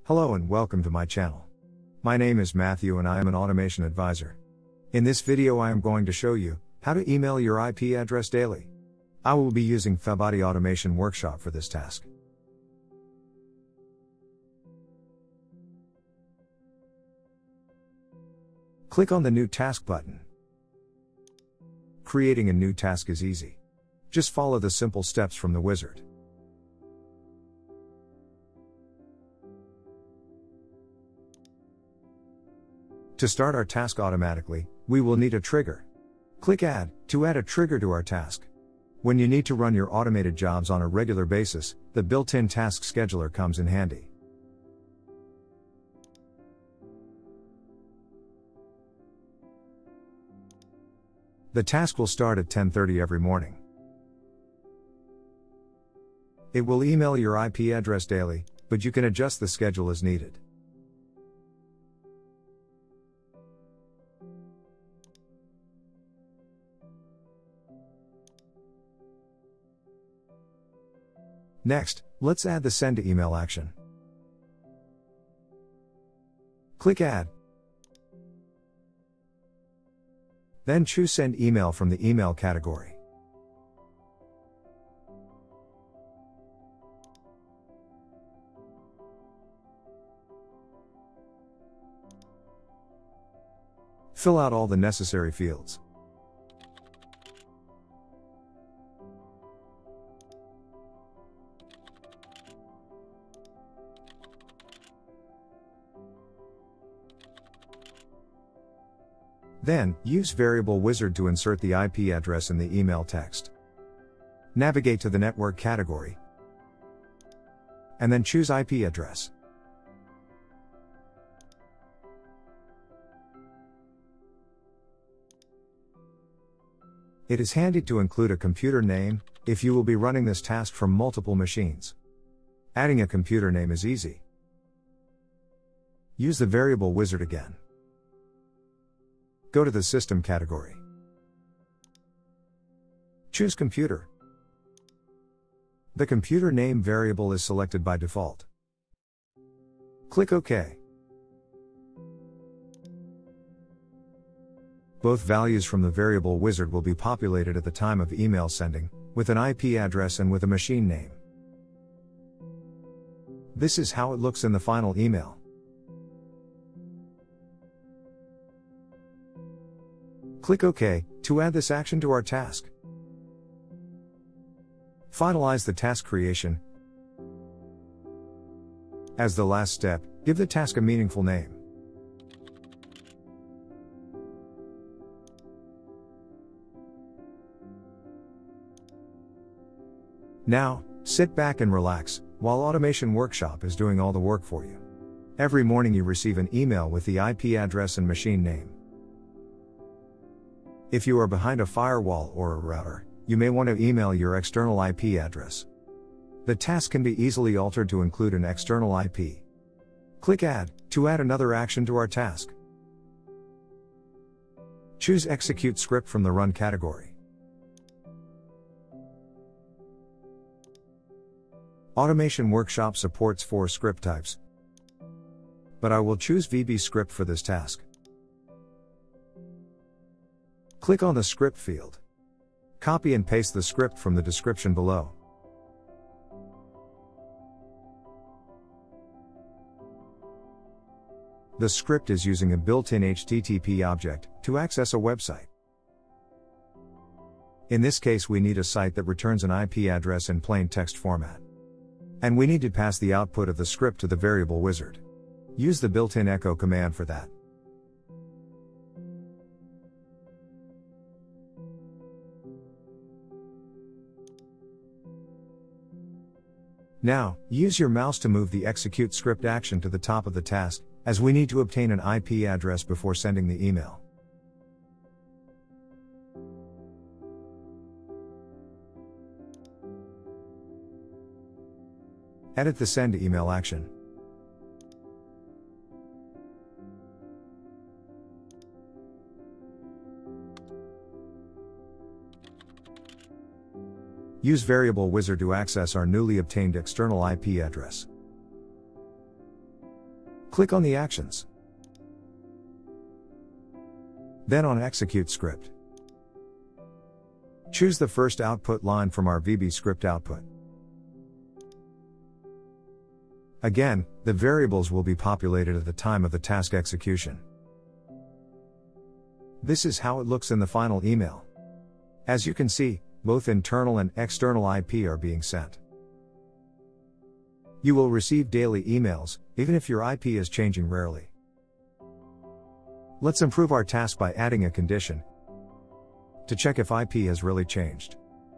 Hello and welcome to my channel. My name is Matthew and I am an automation advisor. In this video I am going to show you how to email your IP address daily. I will be using Febody Automation Workshop for this task. Click on the New Task button. Creating a new task is easy. Just follow the simple steps from the wizard. To start our task automatically, we will need a trigger. Click Add to add a trigger to our task. When you need to run your automated jobs on a regular basis, the built-in task scheduler comes in handy. The task will start at 10:30 every morning. It will email your IP address daily, but you can adjust the schedule as needed. Next, let's add the send to email action. Click Add. Then choose Send Email from the email category. Fill out all the necessary fields. Then, use Variable Wizard to insert the IP address in the email text. Navigate to the Network category, and then choose IP address. It is handy to include a computer name, if you will be running this task from multiple machines. Adding a computer name is easy. Use the Variable Wizard again. Go to the System category. Choose Computer. The computer name variable is selected by default. Click OK. Both values from the Variable Wizard will be populated at the time of email sending, with an IP address and with a machine name. This is how it looks in the final email. Click OK to add this action to our task. Finalize the task creation. As the last step, give the task a meaningful name. Now, sit back and relax, while Automation Workshop is doing all the work for you. Every morning you receive an email with the IP address and machine name. If you are behind a firewall or a router, you may want to email your external IP address. The task can be easily altered to include an external IP. Click Add to add another action to our task. Choose Execute Script from the Run category. Automation Workshop supports 4 script types, but I will choose VBScript for this task. Click on the script field. Copy and paste the script from the description below. The script is using a built-in HTTP object to access a website. In this case we need a site that returns an IP address in plain text format. And we need to pass the output of the script to the Variable Wizard. Use the built-in echo command for that. Now, use your mouse to move the Execute Script action to the top of the task, as we need to obtain an IP address before sending the email. Edit the Send to Email action. Use Variable Wizard to access our newly obtained external IP address. Click on the actions. Then on Execute Script. Choose the first output line from our VBScript output. Again, the variables will be populated at the time of the task execution. This is how it looks in the final email. As you can see, both internal and external IP are being sent. You will receive daily emails, even if your IP is changing rarely. Let's improve our task by adding a condition to check if IP has really changed.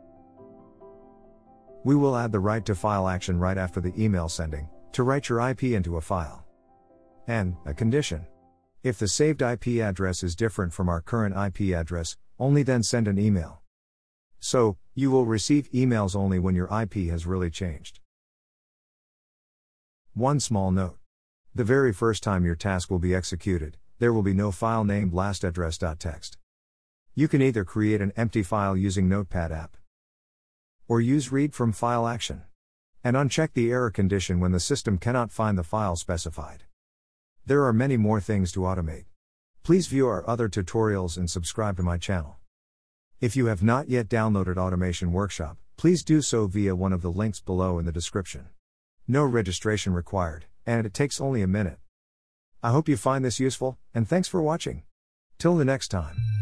We will add the write to file action right after the email sending, to write your IP into a file. And a condition. If the saved IP address is different from our current IP address, only then send an email. So, you will receive emails only when your IP has really changed. One small note. The very first time your task will be executed, there will be no file named last_address.txt. You can either create an empty file using Notepad app, or use read from file action, and uncheck the error condition when the system cannot find the file specified. There are many more things to automate. Please view our other tutorials and subscribe to my channel. If you have not yet downloaded Automation Workshop, please do so via one of the links below in the description. No registration required, and it takes only a minute. I hope you find this useful, and thanks for watching. Till the next time.